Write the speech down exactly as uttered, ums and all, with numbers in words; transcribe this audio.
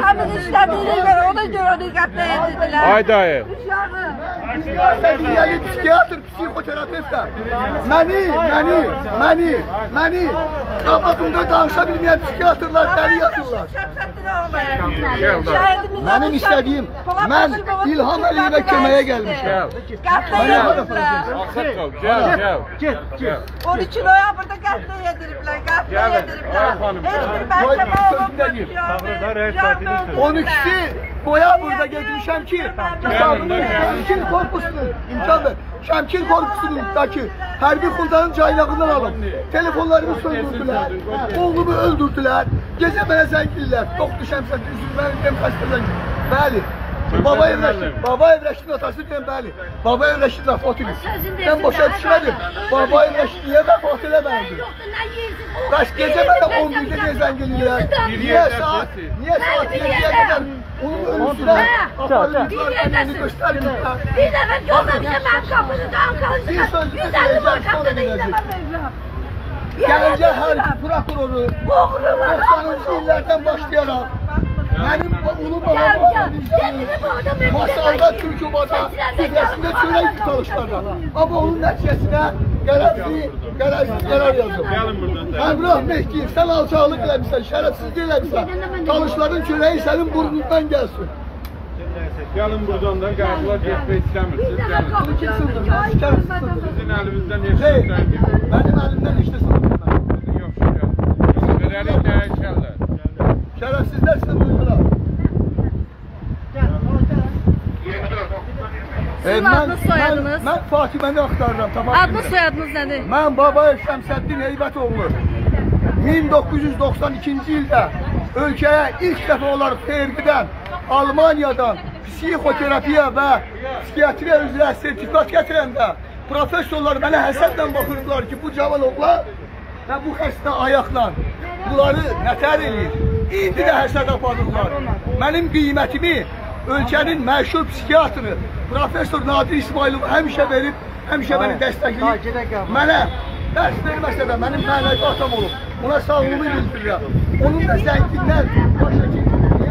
Uşağımız işlediğine o da göre onu qətlə yedirdiler. Ay dayı. Səviyyəli psikiyatr, psixoterapevtlər məni, məni, məni, məni qabağımda danışa bilməyən psikiyatrlar dəli yatırlar. Mənim istədiyim, mən İlham Əliyevə köməyə gəlmişəm. Qətlə yedirdiler. Gel, gel. Get, get. on iki noyabrda qətlə yediriblər, qətlə yediriblər. Heç bir məhkəmə olunmur. on ikisi noyabrda getmişəm ki, Şəmkir korpusunun, imkan ver, Şəmkir korpusunundakı hərbi xuntanın caynağından alıb, telefonlarımı söndürdülər, oğlumu öldürdülər, gecə mənə zəngillər, tox düşəmsən, üzüm mənim xəstələn, bəli. Baba Evreşid, Baba Evreşid'in atası deyəm, bəli. Baba Evreşid vəfat edib. Mən boşa düşmədim. Baba Evreşid niyə vəfat eləmədi? Bəs gecə mənə on birdə niyə zəng edirlər? Niyə saat, niyə saat yediyə qədər onun ölümsünə aparıcılar mənəni göstərmirlər? Bir dəfə görməmişəm mən qapını Ankara'da. Bir sözü söyləyəcəm, sonra edəcək. Gəlincə hər prokuroru doxsanıncı illərdən başlayaraq mənim ulu babam masalda Türkubada süfrəsində çörək tutalışlarına. Amma onun nəticəsinə qərəzli, qərəzli qərar yazıb. Əmrah Mehdiyev, sən alçaqlıq eləmişsən, şərəfsizlik eləmişsən. Talışların çörəyi sənin burnundan gəlsin. Gəlin buradan da qəbula getmək istəmirsiniz. Bunu kim sındırır? Sizin əlinizdən heç şey deyil. Mənim əlimdən heç də sındırmır. Yox, şükür. Verəlik dəyişərlər. Şərəfsizlər sındırdılar. Sizin adınız, soyadınız? Mən Fatiməni axtarıram, tamam. Adınız, soyadınız nədir? Mən Babayev Şəmsəddin Heybətoğlu min doqquz yüz doxsan ikinci ildə ölkəyə ilk dəfə olaraq xeyirdən Almaniyadan psixoterapiya və psikiatriya üzrə sertifikat gətirəndə professorlar mənə həsədlə baxırdılar ki, bu cavan oğlan və bu xəstə ayaqla bunları nətər edir. İndi də həsəd aparırlar. Mənim qiymətimi ölkənin məşhur psikiatrı Profesör Nadir İsmailov həmişə verib, həmişə məni dəstəkləyib. Mənə dərs verməsə də mənim mənəvi atam olub. Ona sağlığımı bildirirəm. Onun da zəngindən başa ki,